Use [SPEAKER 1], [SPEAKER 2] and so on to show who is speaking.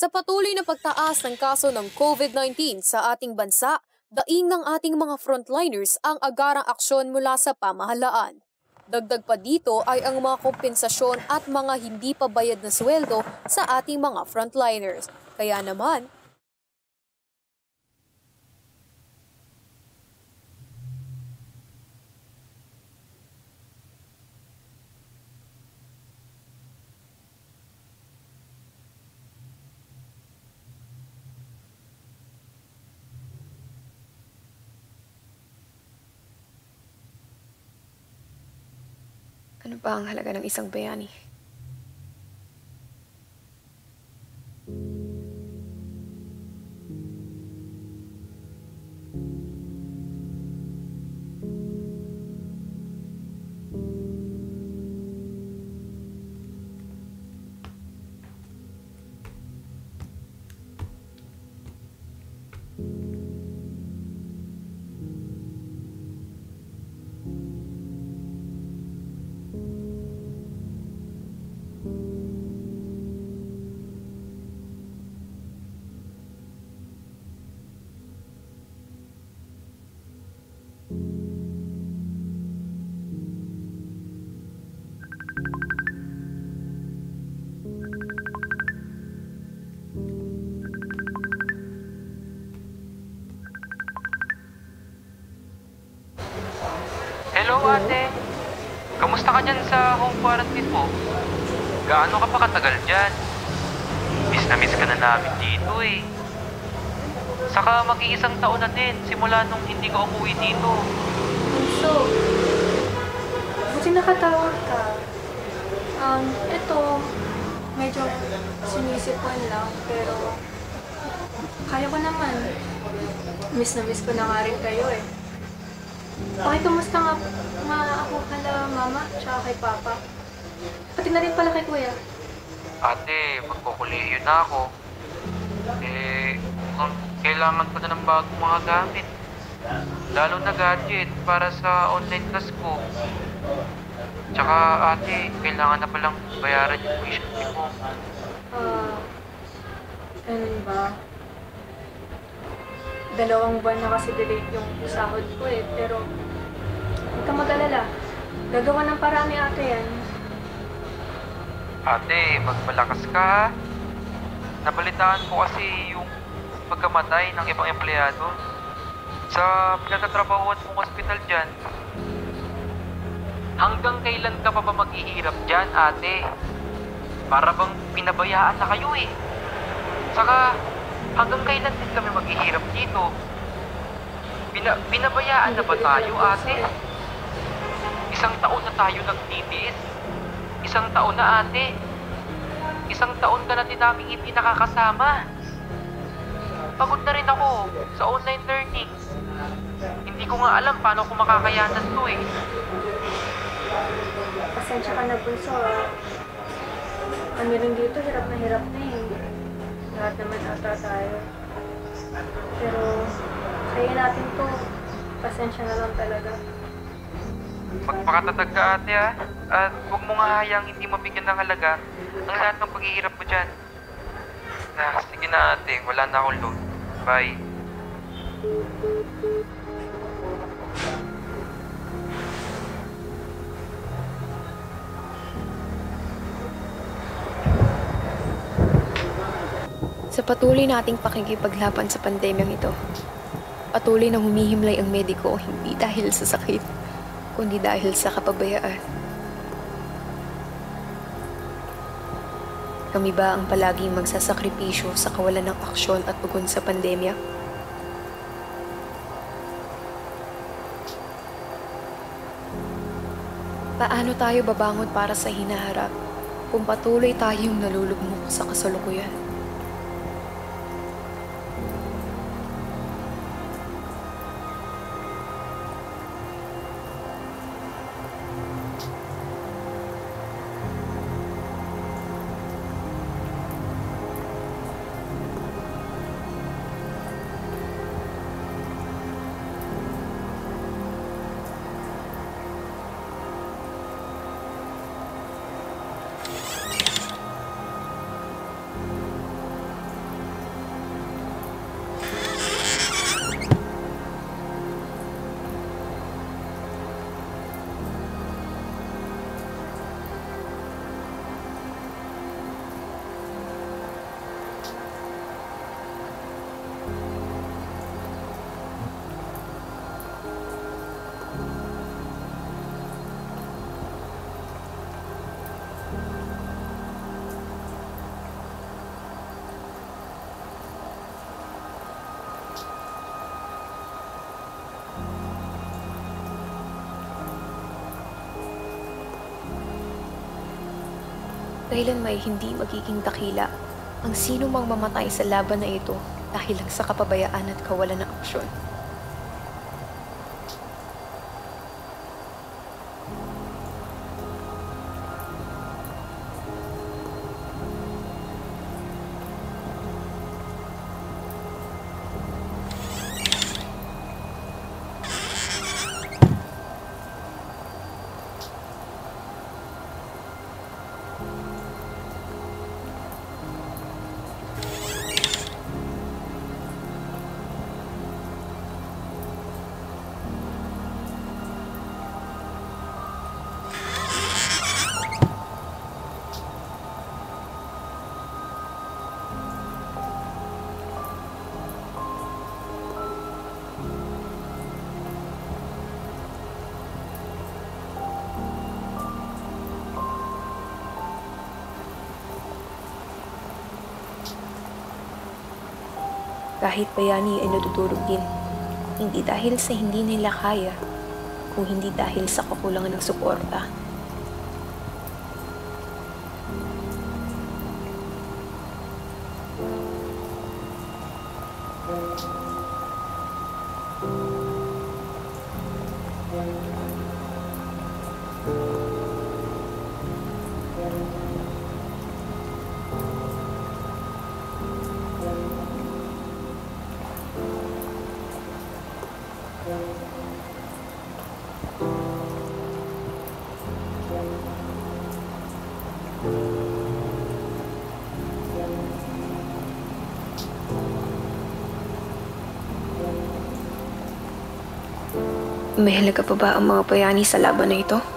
[SPEAKER 1] Sa patuloy na pagtaas ng kaso ng COVID-19 sa ating bansa, daing ng ating mga frontliners ang agarang aksyon mula sa pamahalaan. Dagdag pa dito ay ang mga kompensasyon at mga hindi pa bayad na sweldo sa ating mga frontliners. Kaya naman,
[SPEAKER 2] Ano ba ang halaga ng isang bayani?
[SPEAKER 3] Hello ate, kamusta ka dyan sa home quarantine mo? Gaano ka pa katagal dyan? Miss na miss ka na namin dito eh. Saka mag-iisang taon na din simula nung hindi ka umuwi dito.
[SPEAKER 4] So, buti nakatawag ka. Ito, medyo sinisipon lang, pero kaya ko naman. Miss na miss ko na nga rin kayo eh. Okay, kumusta nga ako kala mama, tsaka kay papa? Pati na rin pala kay kuya.
[SPEAKER 3] Ate, magkukuliyo na ako. Mukhang kailangan ko na ng bagong mga gamit. Lalo na gadget para sa online class ko. Tsaka ate, kailangan na palang bayaran yung tuition fee ko.
[SPEAKER 4] Ganun ba? 2 buwan na kasi delayed yung sahod ko eh, pero huwag ka mag-alala. Gagawa ng paraan ni ate yan.
[SPEAKER 3] Ate, magmalakas ka ha. Nabalitaan ko kasi yung pagkamatay ng ibang empleyado sa pinagtatrabahuan mong hospital dyan. Hanggang kailan ka pa ba maghihirap dyan, ate? Para bang pinabayaan na kayo eh. Saka, hanggang kailan din kami maghihirap dito? Pinabayaan na ba tayo, ate? 1 taon na tayo nagtitiis. 1 taon na, ate. 1 taon ka na din namin hindi nakakasama. Pagod na rin ako sa online learning. Hindi ko nga alam paano ko makakayanan to eh.
[SPEAKER 4] Pasensya ka na, bunso ah. Kami rin dito, hirap na eh. Lahat naman ata tayo. Pero, kaya natin to. Pasensya na lang talaga.
[SPEAKER 3] Magpakatatag ka, ate ha. At huwag mo nga hayang hindi mabigyan ng halaga ang lahat ng paghihirap mo dyan. Sige na ate, wala na akong load. Bye.
[SPEAKER 2] Sa patuloy nating pakikipaglaban sa pandemyang ito, patuloy na humihimlay ang mediko hindi dahil sa sakit, kundi dahil sa kapabayaan. Kami ba ang palaging magsasakripisyo sa kawalan ng aksyon at tugon sa pandemya? Paano tayo babangon para sa hinaharap kung patuloy tayong nalulugmok sa kasalukuyan? kailan may hindi magiging dakila ang sino mang mamatay sa laban na ito dahil lang sa kapabayaan at kawalan ng aksyon. Kahit bayani ay natutulog din, hindi dahil sa hindi nila kaya, kung hindi dahil sa kakulangan ng suporta. May halaga pa ba ang mga bayani sa laban na ito?